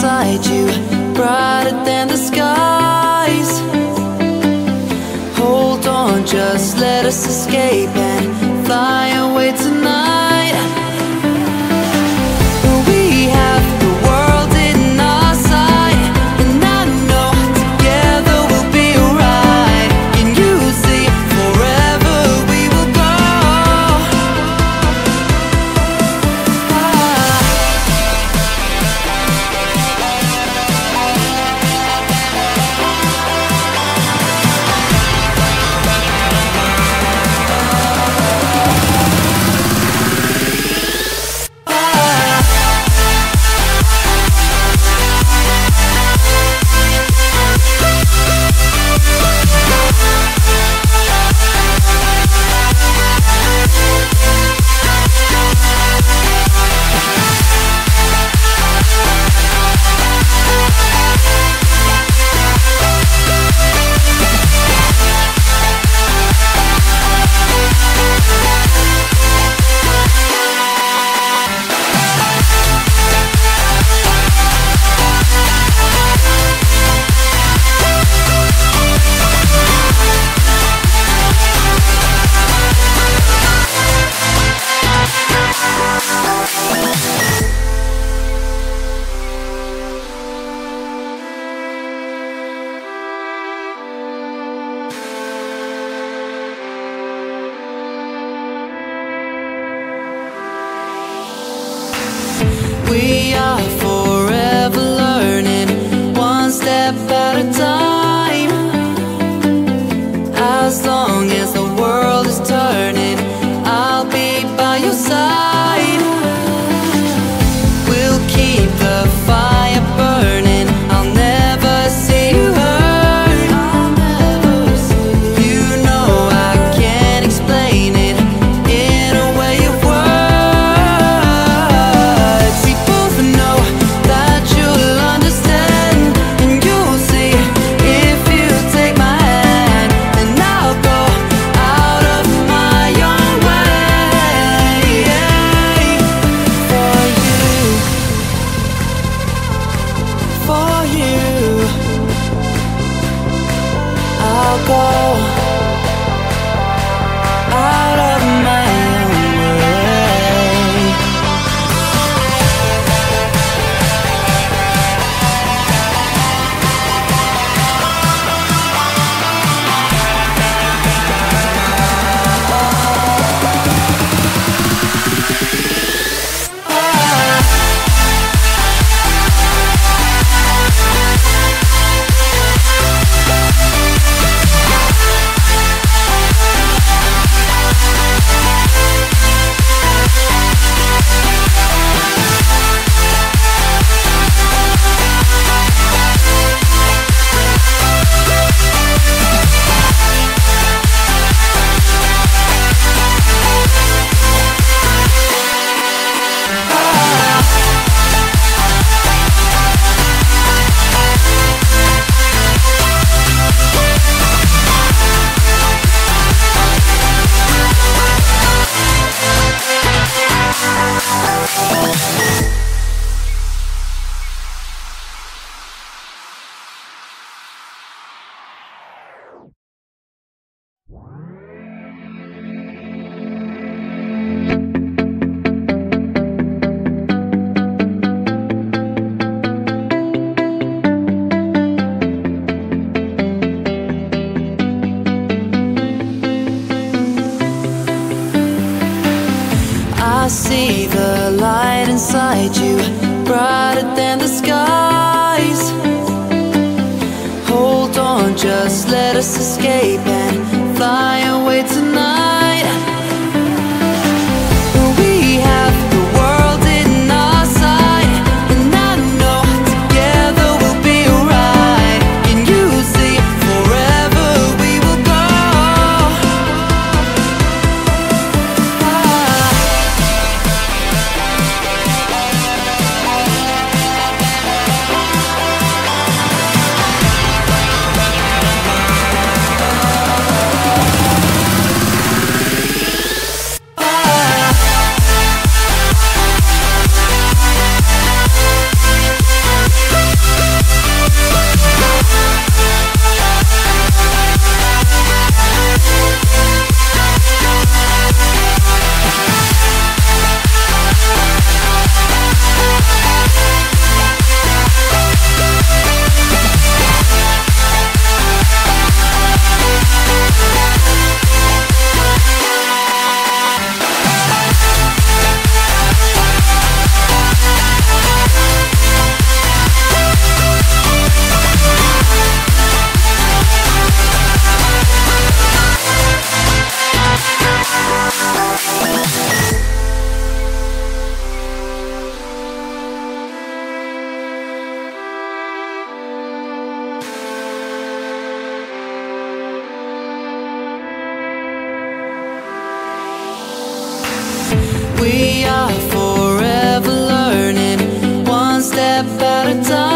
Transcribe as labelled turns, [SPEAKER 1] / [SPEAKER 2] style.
[SPEAKER 1] inside you, brighter than the skies. Hold on, just let us escape and fly away tonight. We have the world in our sight, and I know together we'll be alright. Can you see forever we will go? We are forever learning, one step at a time. As long as the world is turning, I'll be by your side. We'll keep the fire burning, I'll never see you hurt. You know I can't explain it in a way of words. We both know that you'll understand, and you'll see if you take my hand, and I'll go out of my own way for you, for you. I'll go out of my own way. I see the light inside you, brighter than the skies. Hold on, just let us escape and fly away tonight. We have the world in our sight, and I know together we'll be alright. Can you see forever we will go? step at a time.